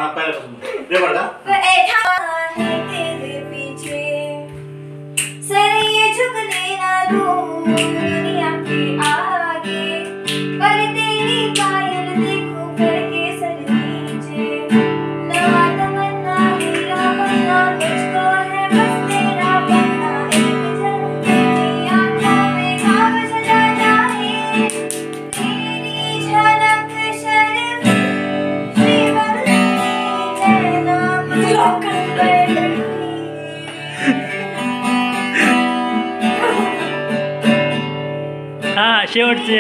हा पहिल्यापासून रे बडा हा शेवटचे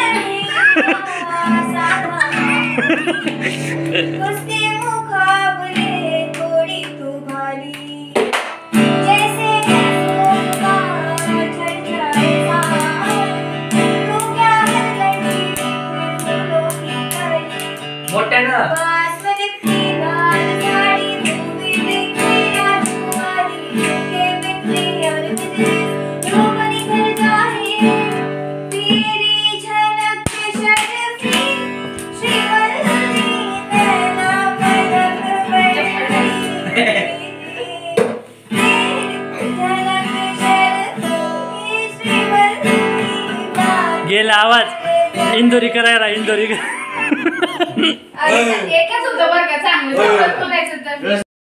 गेला आवाज इंदोरी करायला इंदोरी एकच होतं बरं का चांगलं